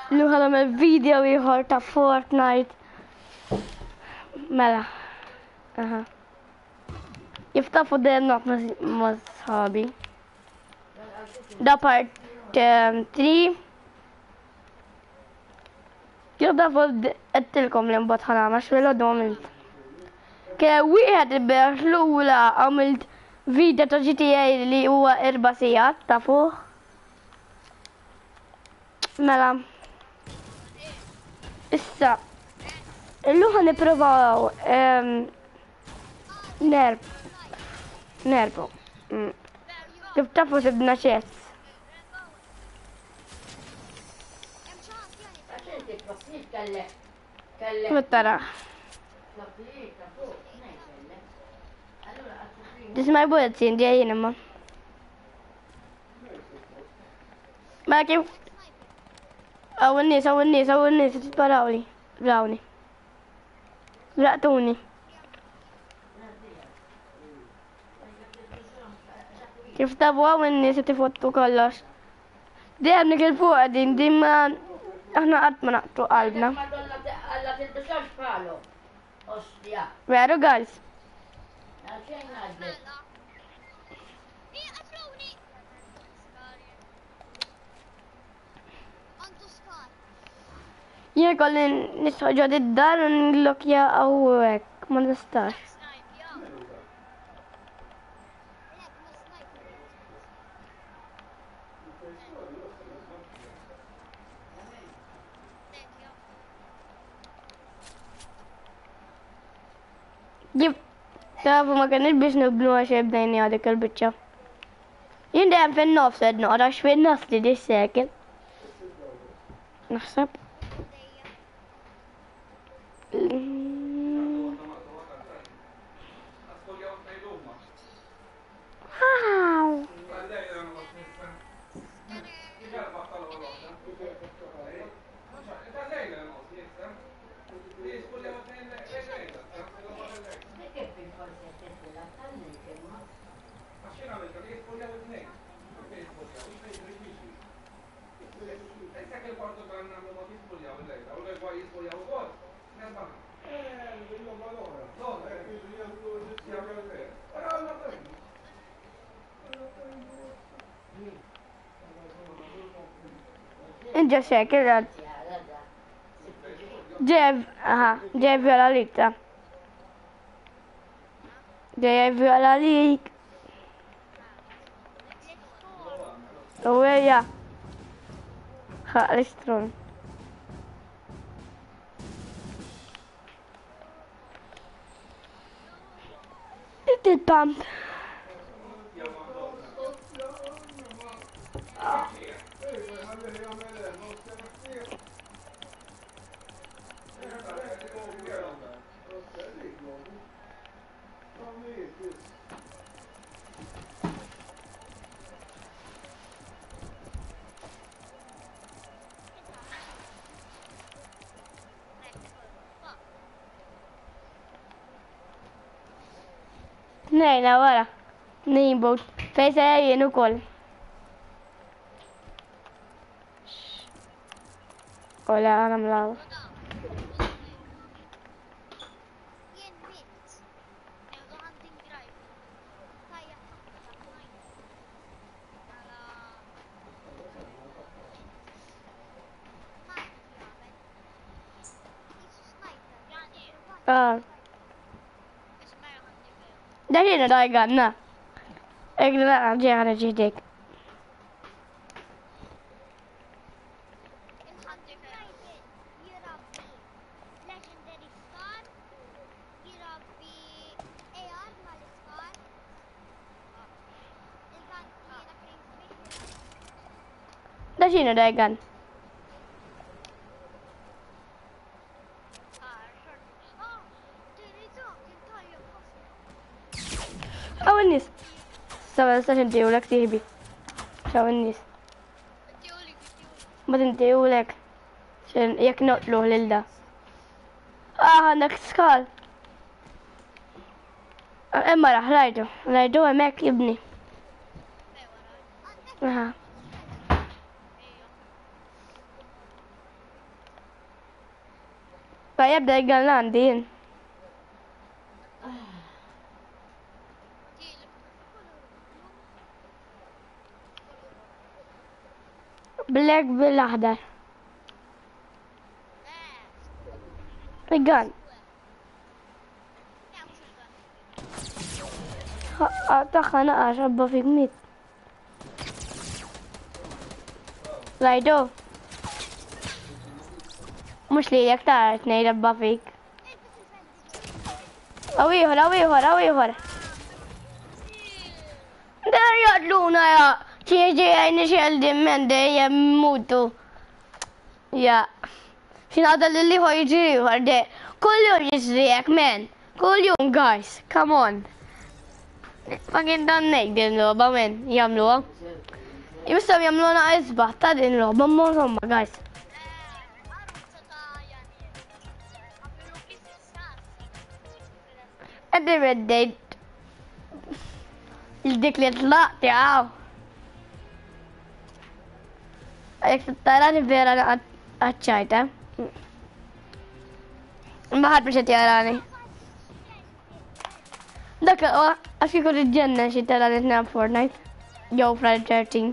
Nu ħadhom il-video ieħor ta' Fortnite. Mela. Aha. Jiftafu d-not ma' sħabi. Da part 3. Jiftafu d-tilkom l-imbot ħanama xwelo d-moment. Ke wieħed il-berħ l-ula għamilt video ta' GTA li huwa 4 sijat ta' fuq. Mela. Issa. Illu ħan niprovaw nerbu. Kif tafu sibna ċess. Muttara. Tismaj buħedżin ġejjin imma. Ma kif? Għaw n-nis, titparawli. Brawni. Raqtuni. Kif tabu għaw n-nis tifottu kollox. Dejjem nik il-fuq din, dimma aħna qatt ma naqtu qalbna. Veru guys. Jien kolli nisħoġod id-dar u nlokja għawek, ma nistax. Jib, tafu ma kanil biex nibnu għaxe bdejni għadik il-bicċa. Jien dajem fin-nofs ednu, għadax fin-nofs li di sekil. Naħseb. Inġa xekil għad. Ġev viola lik ta. Ġev viola lik. Uweja. ħaq l-istron. Il-pump. Nejna wara. Nejnbot. Fejsa jien ukoll. Kolla għana mlaw. Daħina dajganna. Egna ġeħana ġihdek. Daħina dajgan. Xaw n-nis. Sawa nistax n-tiju lek tiħbi. Xaw n-nis. Ma t-ntiju lek. Xen jek noqtluħ lil-da. Għandak skal. Emma raħ rajdu għemek ibni. Aha. فيبدأ الجنان دين بلاك بالأحضر الجن أتخنق أشرب فيك ميت رايدو مش ليك تعرف نيربى فيك أوي هور ده يطلونا يا تيجي عيني شلدي من ده يموتوا يا شنو هذا اللي هو يجري ورده كل يوم يجريك man كل يوم guys come on fucking don't make them لعبة man يعملوها يمسوا يعملونا إصبع تدين لعبة مرة guys أدري بديت يديك لي طلع تعاو أيك تراني بيران أتشايتا ما حد مش تيراني دك أشوف كل الجنة شيء تراني نام فورتنايت جو فرايد 13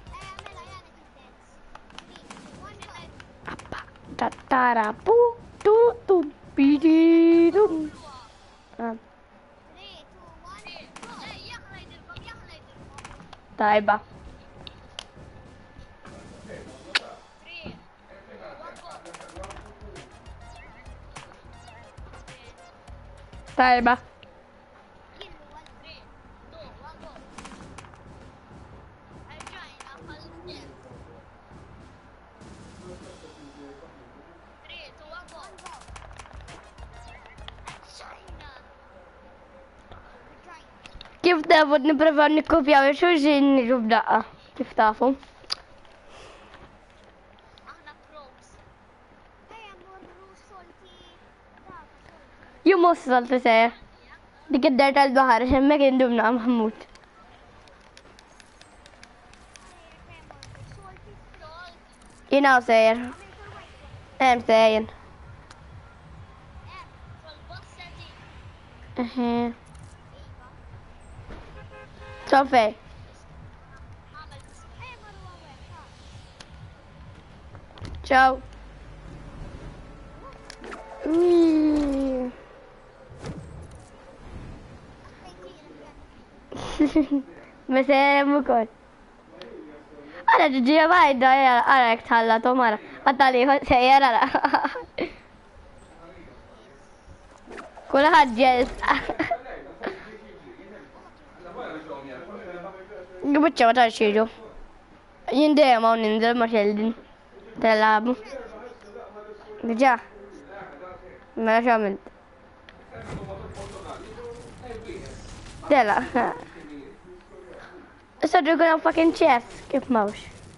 تارا بو تو تو بيدي دوم طيبة طيبة كيف تاخد نبرفع نكوفيا وشو جي نشوف دقة كيف تعرفوا يوم وصلت سير دي قدرت البحر عشان ما كان دوبنا محمود يناو سير ام سير صافي تشاو مساء مكون أنا تجي ما يدعي أنا أكتحلى تومارا أتالي هو سيارة كل حد جالس بتشوف ترشيجو يندي ما ننزل مشلدين تلعبوا رجع ما شامل تلا So they're gonna fucking chess كيف موش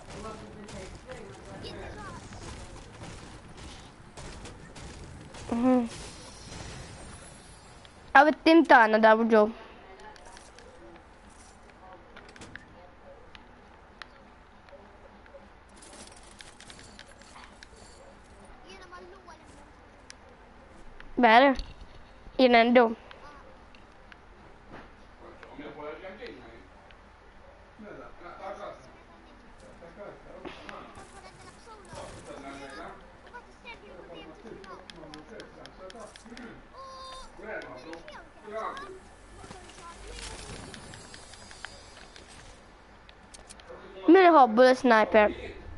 أو التيم تاعنا ده برجو better ينندو من هو بول سنايبر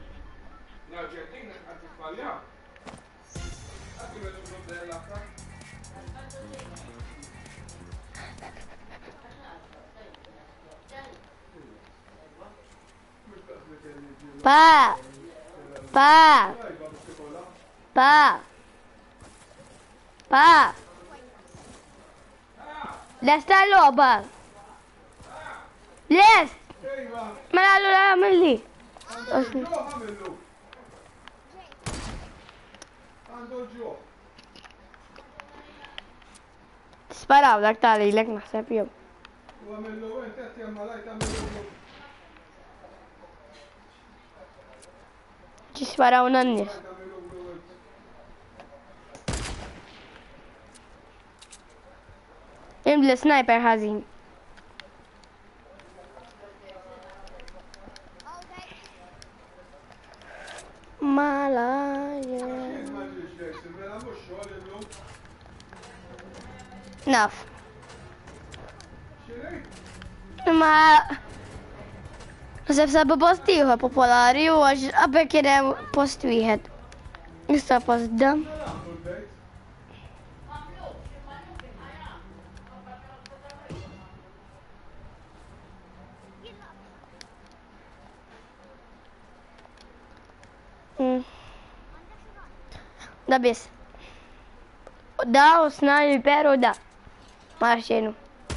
Pa! Pa! Pa! Pa! لست اللعبة لست ما قالوا لا اعمل لي سبارة بدك تعالي لك محسب يوم ci spara un anno Jien bl-sniper ħażin. Malajr. Naf. Ma Nasib sabu post ieħor popolari u għax qabel kien hemm post wieħed. Issa post da. Da biss. Da u sniper u da. Ma xejnu.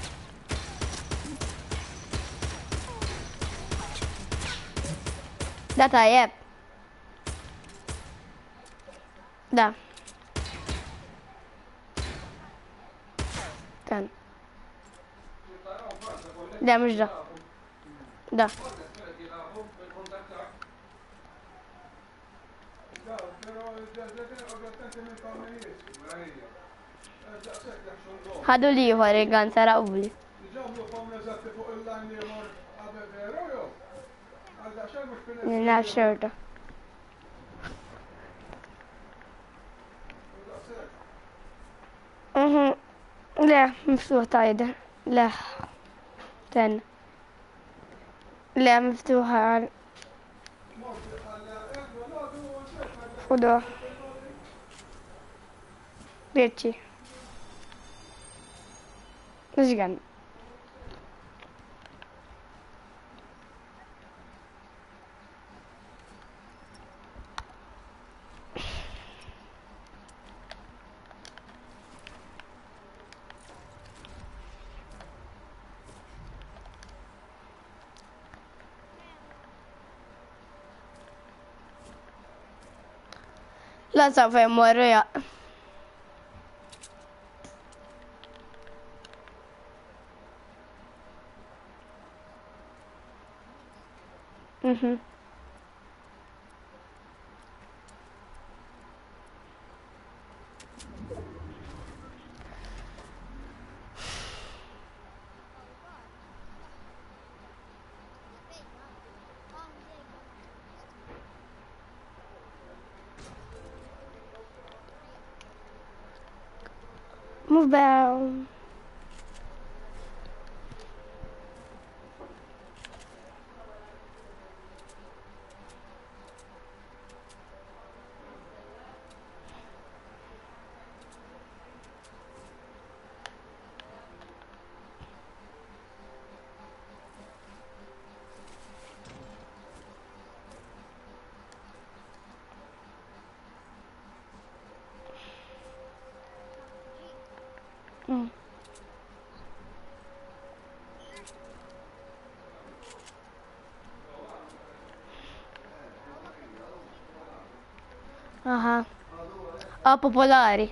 Da tajjeb. Da. Kan. Da mhux da. Da. ħadu li ieħor il-gan saraquli. Naf xorta. Le, miftuħ tajder. Le. Ten. Le, miftuħ għal. Udo. Birċi. Nġgan. La sa fej morru ja. Move down. Aha. Popolari.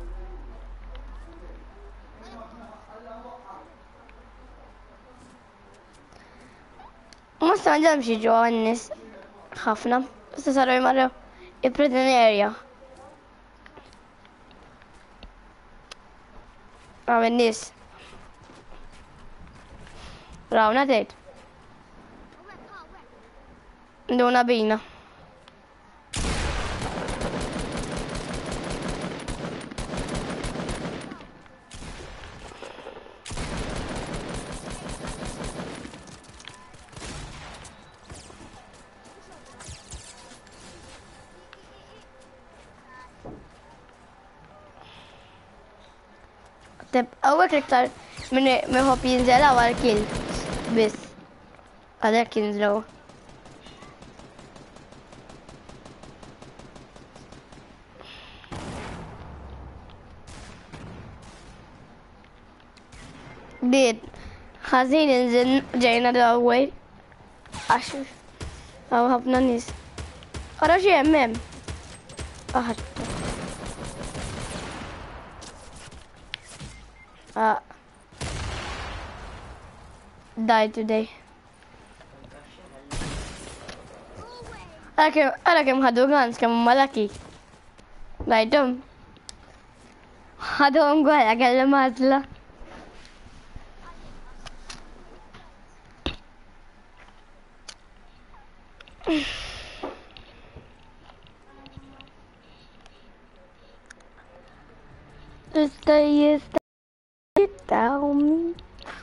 Musta għandhom xi ġo għannis ħafna. Issa saru jmarru il-prison area. Għamen nis. Rawna tgħid. Nduna bina. Għawek iktar miħob jinżela għal kill. Bis. Għadek jinżlaw. Bid. ħazin jinżin ġejna d-għawaj. Għaxu. Għaw ħafna nis. Għara xie jemmem. Għaxu. Died today. Għara kem ħadu għans kem malaki. Dajdum. ħadu għala għalli mazla. Stay down.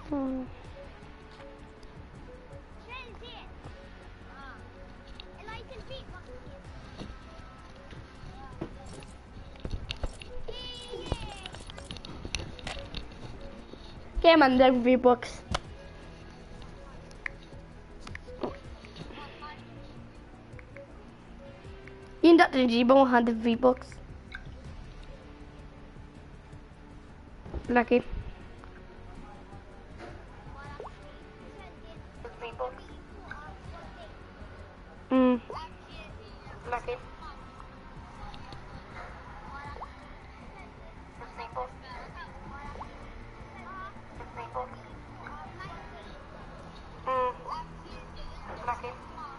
كم عندك في بوكس؟ Tidak terjebak ada V-Box. Laki. Laki. Laki.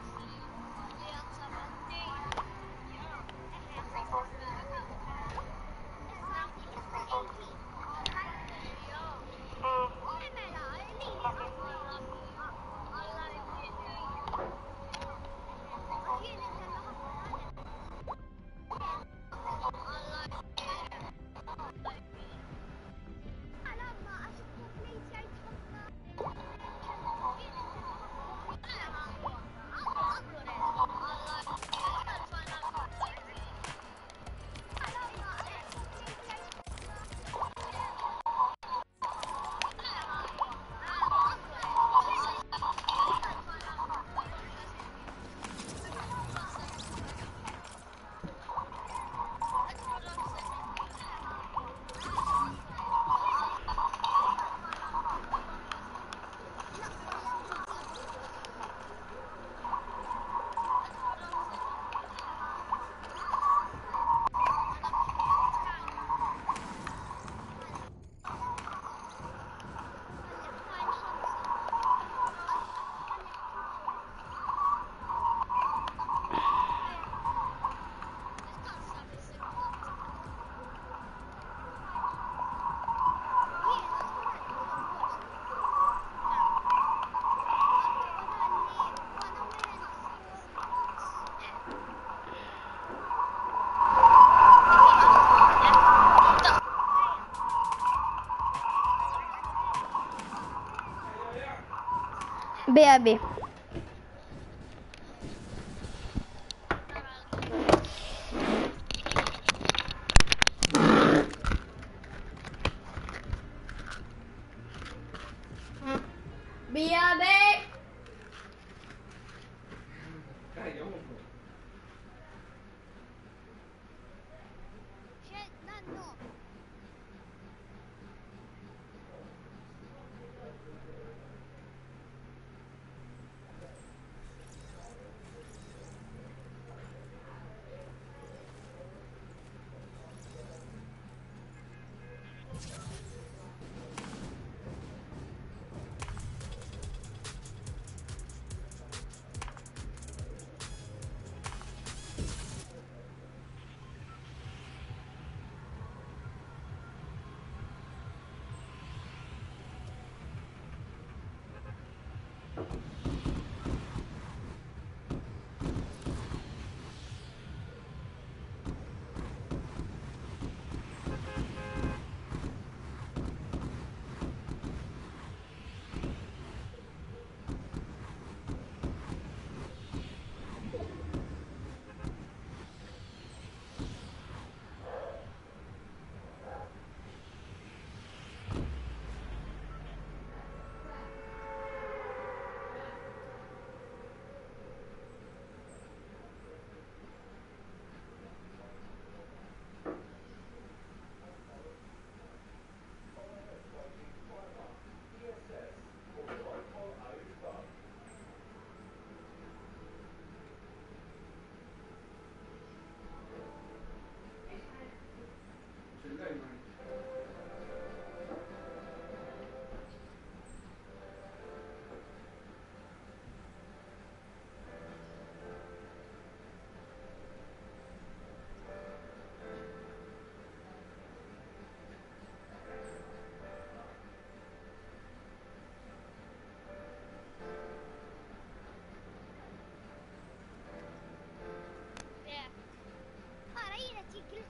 BAB. BAB.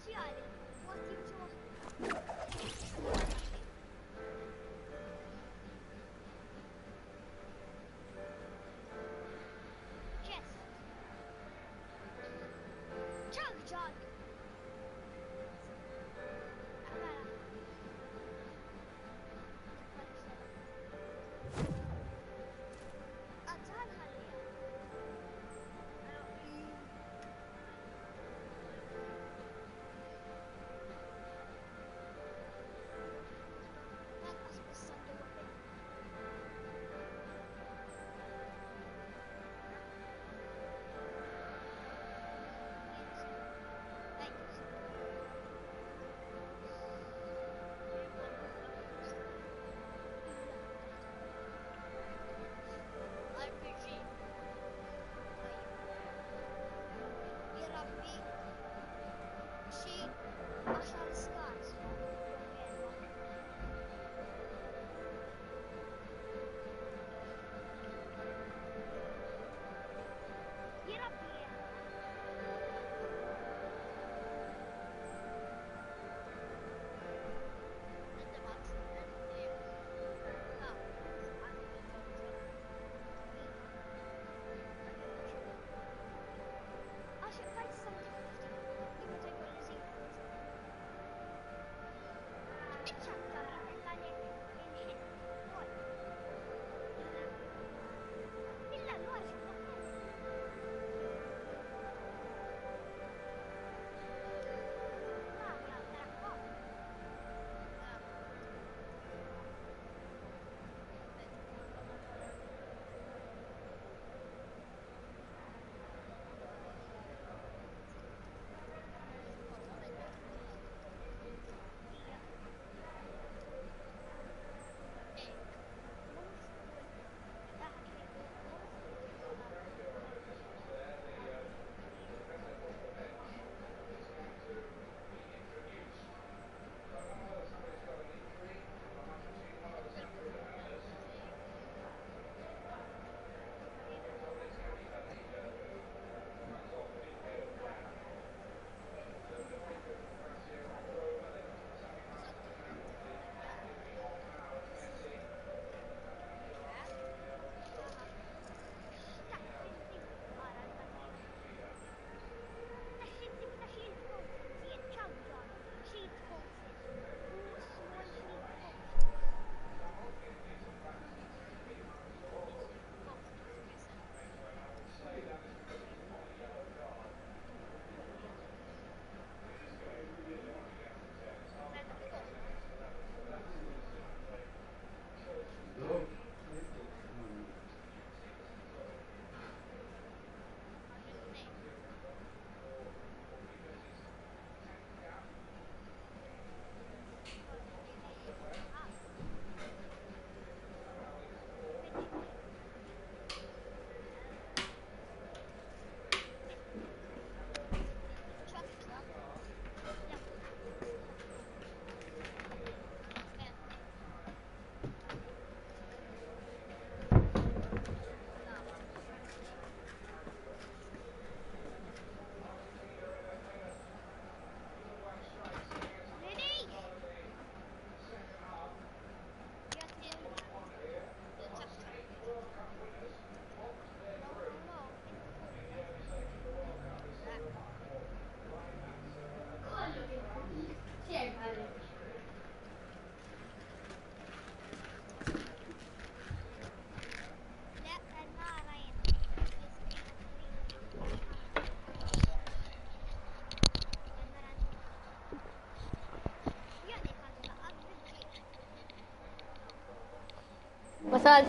وصلت.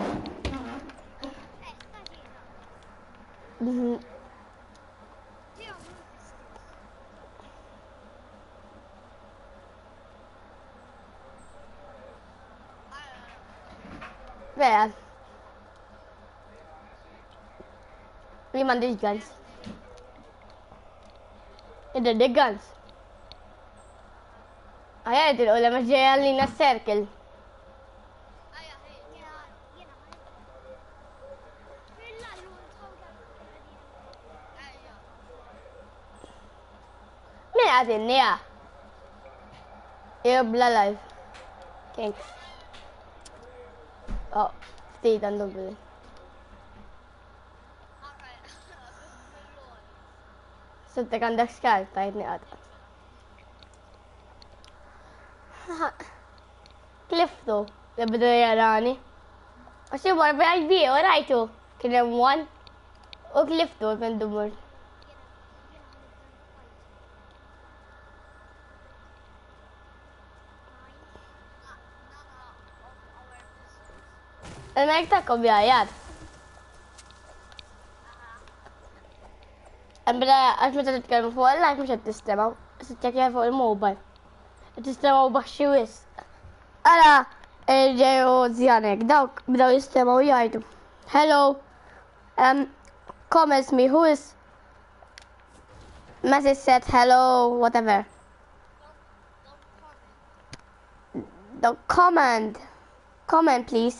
Wer? Wie man dich ganz. In the guns. Ayan, wala mas Jelly na circle. għazinni, ja. Bla live. Thanks. Oh, ftit għandu bil. Sibtek għandak skal, tajtni għadqa. Kliftu, li bidu jarani. Għaxi barbi għajbi, u rajtu. Kienem one. U kliftu, kien dumur. Mek takkom jajad. Għambila għax meta titkellmu fuq il-live mux għed tistemaw. Sittekja fuq il-mobile. Tistemaw baxxi wis. Għala, ġeju zjanek, dawk bidaw jistemaw jajdu. Hello. Comments me, who is... Message said hello, whatever. Don't comment. Comment, please.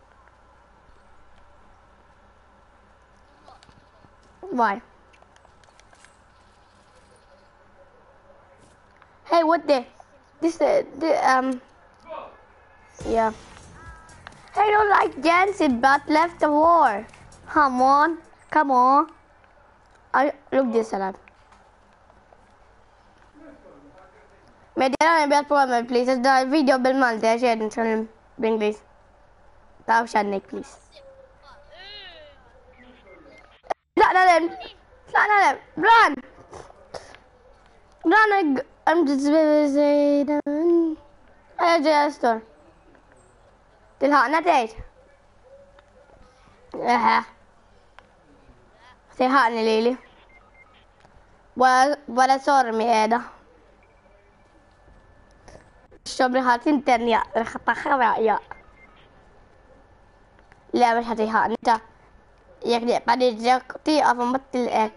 Why? Hey, what the? Yeah. I don't like dancing, but left the war. Come on. Look this alarm. Medjana nibjat problem, please. Da video bil-Malti, għaxed nitkellim b'Inglis. Taw xannek, please. Tlaqna lem. Run! I'm just saying. Għajġi għastor. Tilħaqna tgħid. Tilħaqni lili. Wara sormi qiegħda. Xobri ħadd interni jaq. Le mhux ħadd ilħaqni ta' jekk nieqpa' niġġek tieqaf u ma tilqek.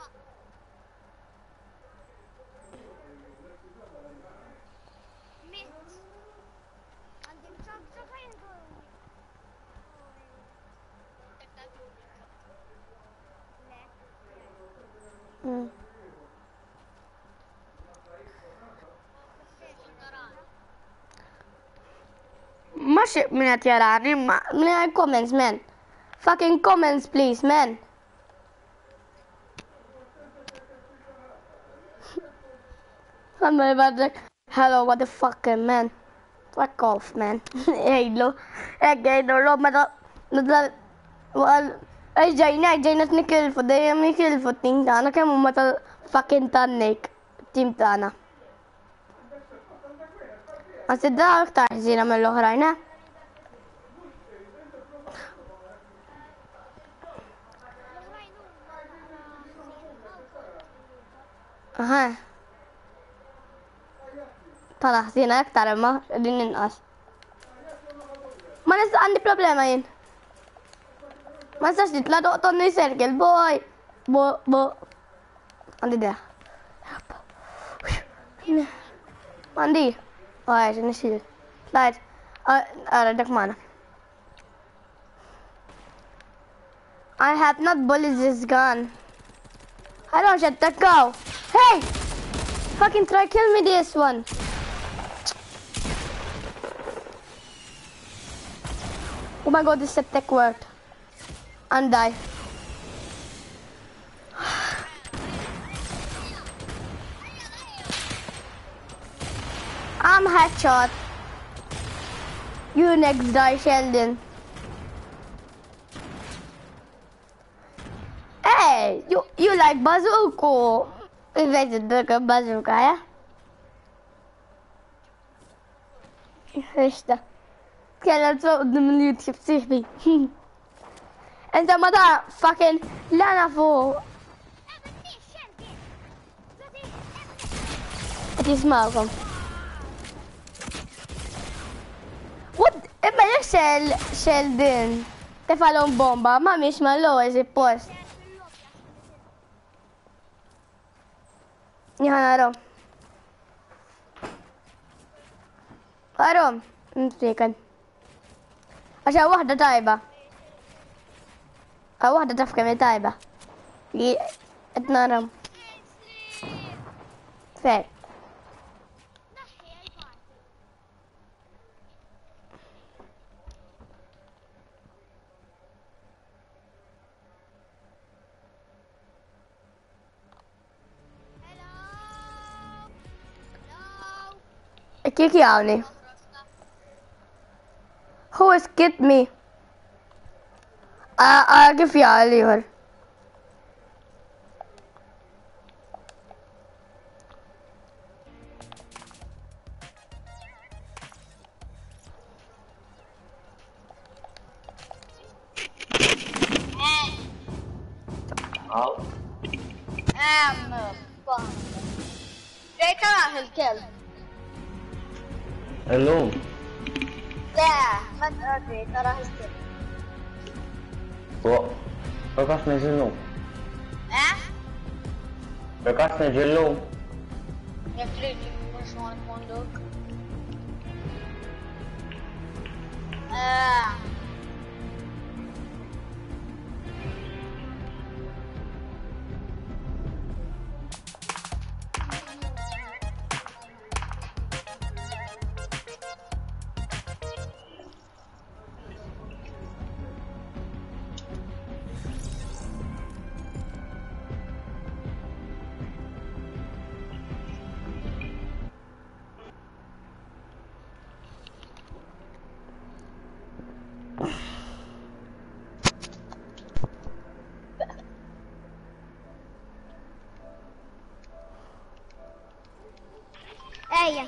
Max min qed jarani, min comments, man. Fucking comments, please, man. Hello, what the fuck, man. Fuck off, man. Ejlu, lo, ma ġejna t-nikilfu, dajem nikilfu t-ting tana, kemmu ma ta-fucking tannik, tim tana. Għasidda iktar ħżina mill-oħrajna. Aha. Tala ħżina iktar imma din inqas. Ma nista' għandi problema jien. Ma nistax nitla toqtonni circle, boy. Bo. Għandi deħ. Għandi. Għajt, nixil. Lajt. Għara, dak mana. I have not bullied this gun. I don't shut that go. Hey! Fucking try kill me this one. Oh my god, this is a tech word. And die. I'm headshot. You next die, Sheldon. Hey, you like bazooka? Invented the bazooka, yeah? Ixta. Kella tsoqdu min YouTube siħbi. Enta ma da fucking lana fuq. Qed jismawkom. What? Imma jek Sheldon tefalhom bomba ma miex ma l-ewwel post. Jħanarom. Għarom, nfrikan. Għaxa wahda tajba. Wahda taf kemm tajba. Li qed naram. Fej. Kik jawni? Who skipped me? Kif jaw liħor? جاي كره الكلب. اللوم لا ما تدري كره الكلب. وقفنا جلوم ها؟ وقفنا جلوم يا كريتي مش هون فندق. ايه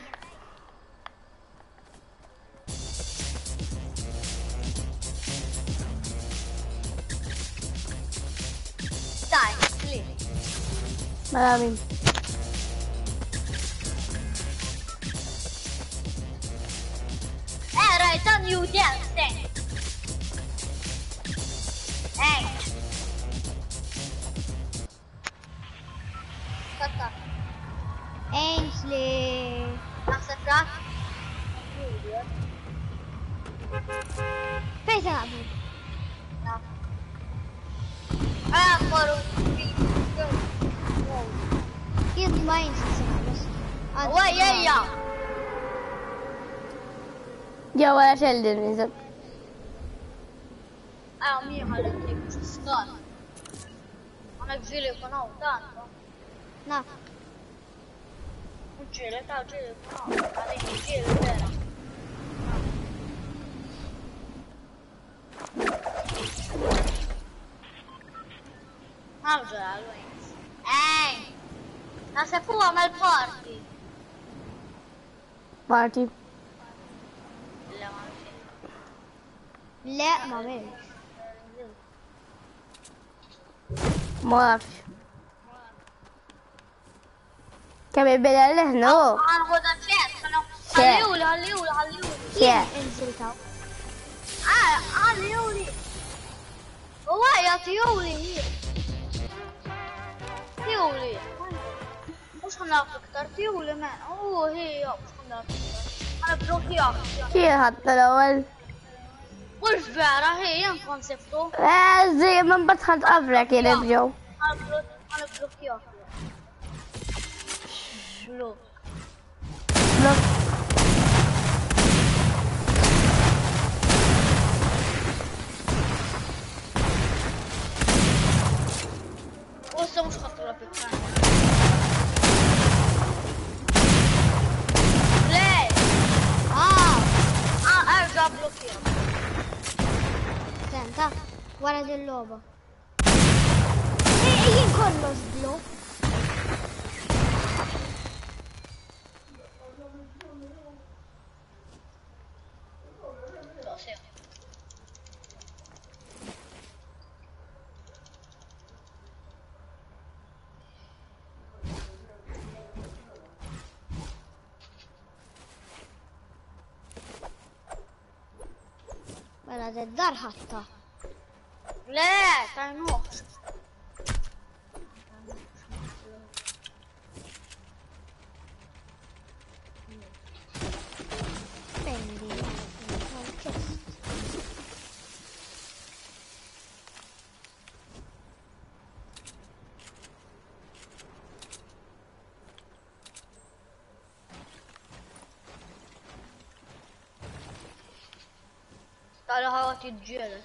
Dai, lì. Maraming. Right on you, yes, Hey. Aspetta, Ainsley. aspetta. فين تلعبون؟ No. Ancora un كيف ما ينسى بس ويا Ja, vad jag källde minns. mio maledico ci sta. Non è giro con tanto. نعم Un giro, sta giro con adesso giro vero. Mangia lui. Ma se fu a Malporti. Party. La mangi. لا ما بيش ما اعرفش. كان يبقى له هنا. انا هذا شيء شيء. هليولي شيء. انزل تو هليولي هو يا تيولي تيولي مش هنعرف اكتر تيولي مان هي مش هنعرف انا بروح يا كيف حتى الأول؟ وش بعرة هي ينفع صفته زي ما بدخل أفرق كده بجو. انا بروح يا شلو بلوك. وصل مش خطر بكان ليه ارجع بلوكيا سنتا ولد اللعبة ايه كله بلوك ولد الدار حتى لا تنوح prendi Għala ħawat jidġiela.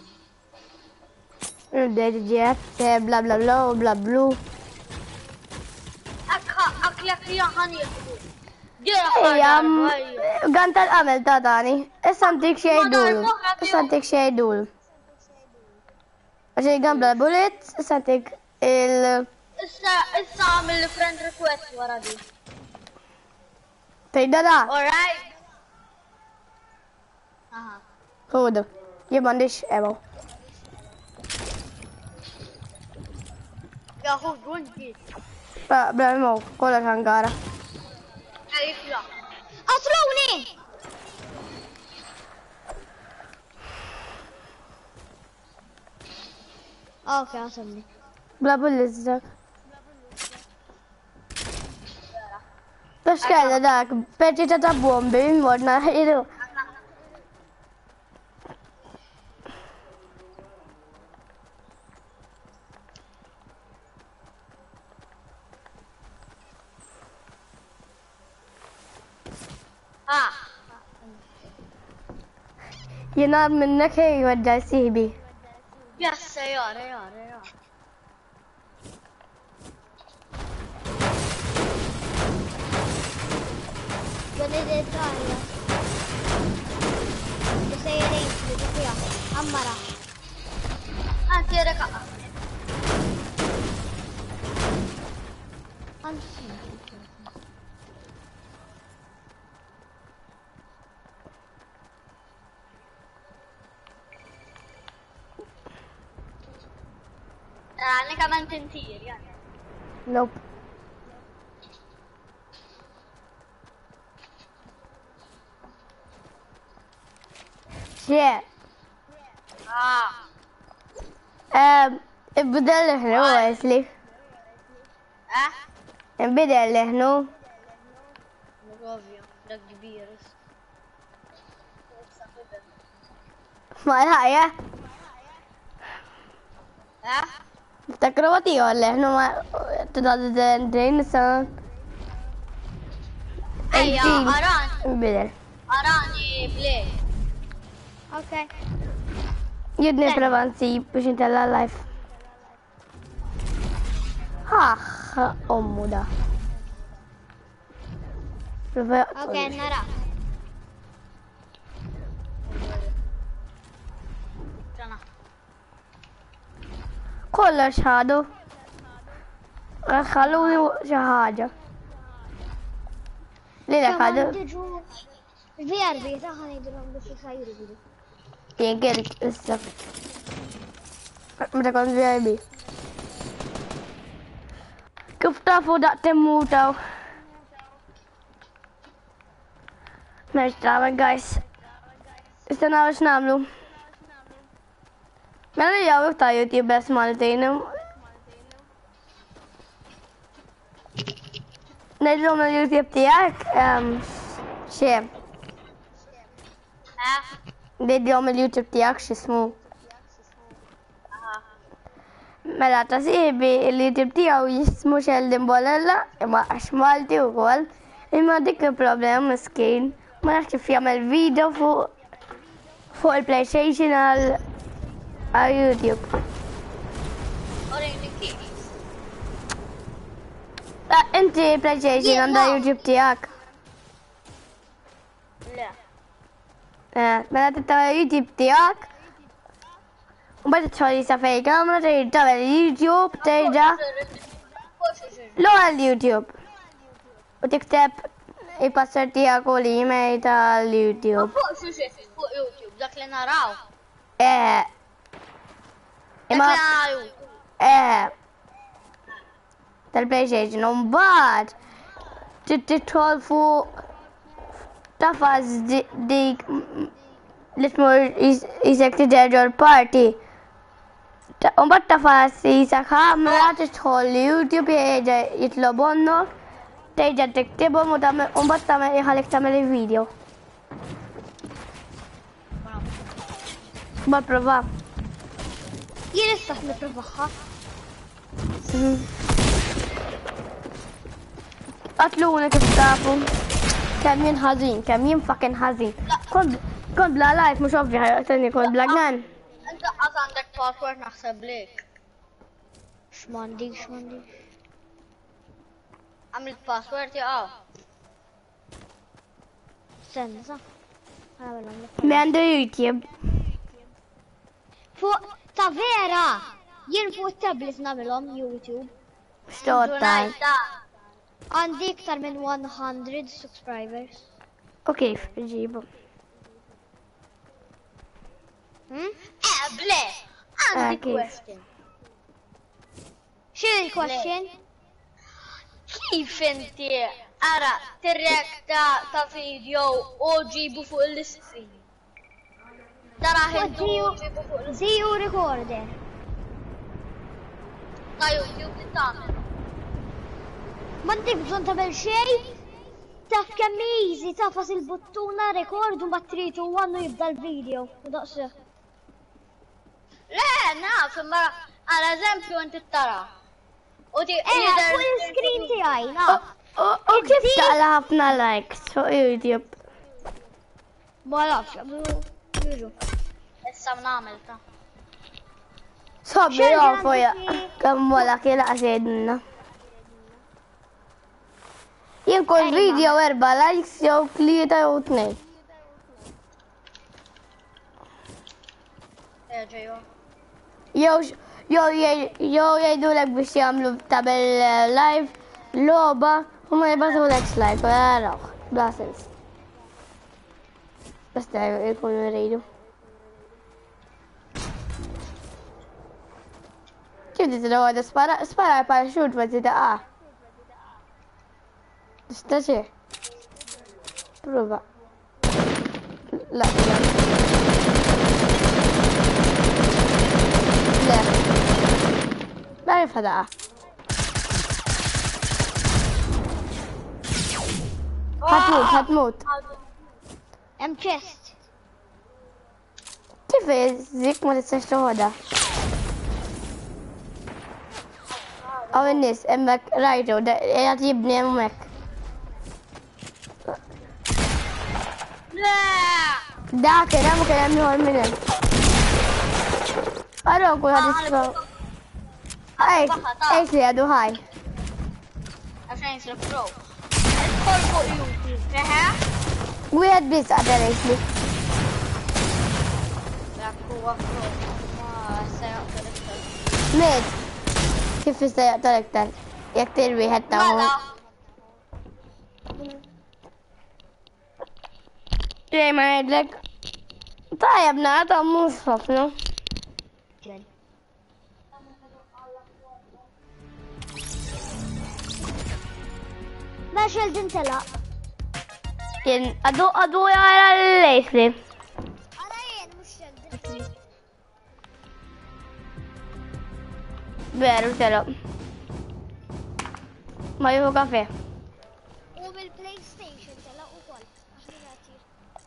Ġiet, bla bla bla u bla blu. Aklek li jaħan jihdu. Dira Ejja, ħarġa. gan tal-qamel ta' Dani. Issa ntik xejdulu. Issa ntik xejdulu. Għaxi gan bla bullet, issa ntik il... Issa għamil friend request wara di. Tejda da, Alright. Aha. hudu. Jib mandix emo. Jahu gunti. Bla emo, kolla ħangara. Għalifla. قتلوني اوكي قتلني Bla bullet dak. Tax kalla dak, perċita ta' bombi, morna ħiru. Ah. Jena minnek hej wadda siħbi. Jassa, jara. بالإيطاليا بسيارين بدقيقة عمرة Anti reka. Għani kaman tintir, jani. Nope. Xie. Ah. Ibdel liħnu għesli. Eh? Ibdel liħnu. Ovvio, dak kbir. Ma l-ħajja. Eh? Ftakru għati liħnu ma t-dadden san. Ejja, aran. Ibdel. Arani blej. اوكي Jidni prevanzi biex intella life. Ommu da. اوكي نرى Ġana. Kollox ħadu. Ħalluni xaħġa. Lila ħadu. الVRB تاخذ يدرون بس يخيروا بيه Jien kirt issa. Meta kont VIP. Kif tafu daqt immutaw? Meċ tramen, guys. Istennaw ix namlu. Mela jaw ta' YouTube bes Maltin. Nedlom il-YouTube tijak. Xie. Eh? Nedlom il-YouTube tijak xismu. Aha. Mela ta' siħbi il-YouTube tijaw jismu Sheldon Bolella, imma għax Malti u kol. Imma dik il-problem miskin. Ma nafx kif jagħmel video fuq il-PlayStation għal YouTube. Orini kif? Inti PlayStation għandha YouTube tijak. Le. Mela tittawa YouTube tijak. U bada tħolli sa fej kamra tittawa YouTube terġa lo għal YouTube. U tikteb il-password tijak u l-email tal-YouTube. Fuq fuq YouTube, dak li naraw. Dak Dak li naraw. Tal-PlayStation. Mbagħad titħol fuq tafas dik li tmur jisek tiġerġor party. Mbagħad tafas jisek ħamra tidħol YouTube jitlob onnok terġa' tiktibhom u mbagħad tagħmel iħallek tagħmel il-video. Ma prova. Jien issa nipprovaħħa. Qatluna kif tafu. Kemm jien ħażin, kemm jien fucking ħażin. Kont bla live mhux ovvja ħajqtani kont bla gnan. Inta qatt għandek password naħseb lek. X'mandix. Għamilt password jaqaw. Stenna, sa? Mi għandu YouTube. Fuq, ta' vera! Jien fuq tablet namilom YouTube. Xtoqtan. Għandi iktar minn 100 subscribers. U kif ġibu? Ble, għandi kif? question. X'in il-question? Kif inti ara tirrekta ta' video u ġibu fuq l-istream? Tara ħintu ġibu fuq l-istream Ziju recorder. ta' YouTube li tagħmel. M'għandek bżonn tagħmel xejn? Taf kemm easy tafas il-buttuna record u ma tridu għandu jibda l-video. U daqsih. Le, naf, imma għal eżempju inti tara. U ti Fuq il-screen tiegħi, naf. U kif taqla ħafna likes fuq YouTube? Ma nafx, jużu. issa nagħmel ta'. Sobbi Xejn jofu ja. għandi- Kemm wara kiela għaxedna. Jien kull video 4 likes jew 3 jew 2. Ġejju. Jew jgħidulek biex jagħmlu tabel live logħba u ma jibgħatulekx like u jaraw. Bla sens. Basta jkunu jridu. Kif titlu għada spara parachute ma titaqa. Tistaxi. Prova. La. Le. La rifadaqa. Ħatmut. Hemm chest. Kif zik ma tistax toħodha? Għaw n-nis, emmek rajtu, jgħat jibni emmek. Da kena mu kena miħor minnem. Għarru kull għad isfaw. Ejt li għadu ħaj. Għaxen jisra pro. Idħol fuq YouTube, feħe? Għed bis għadar ejt li. Dak huwa pro. Ma sejaq tal-iktar. Med, kif jista jgħatar iktar? Jek tirwi ħetta Mela. Ġej ma jgħidlek. Tajab naħta mus ħafna. Ma xeldin tela. Jien għadu jgħara l-lejsli. Ara jien mux xeldin. Veru telo. Ma juhu kafe. U bil-PlayStation tela u kol. Għaxni għatir.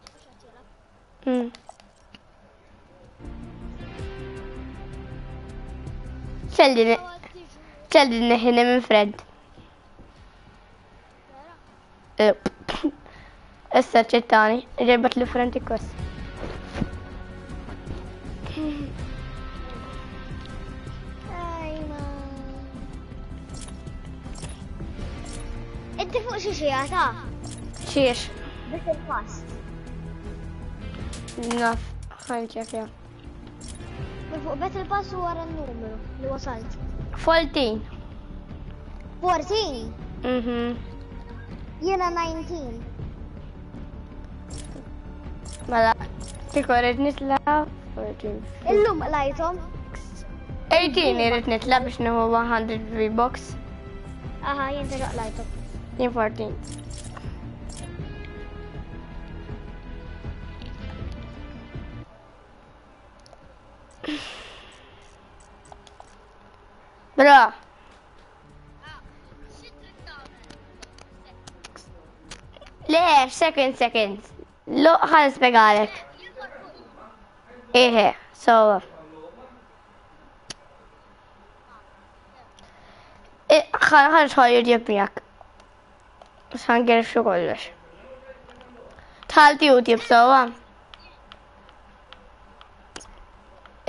ċeldin neħine minn Fred. Issa ċettani, ġerbat li Fred ikkos. Inti fuq xi xijata? Xiex, Bit il-past. naf, ħanċekja. Fuq Battle Pass u wara n-numru li wasalt. 14. 14. Jena 19. Mela, tikorret nitla 14. Illum lajtom. 18 irrit nitla biex nuhu 100 V-Box. Aha, jien teraq lajtom. Jien 14. Bra. Le, second. Lo, ħan spiegalek. Eħe, so. ħan xħal YouTube miak. ħan gerf xo kollox. Tħalti YouTube, so.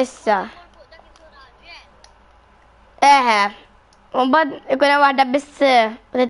Issa. Eħe. Un bad ikun hemm waħda biss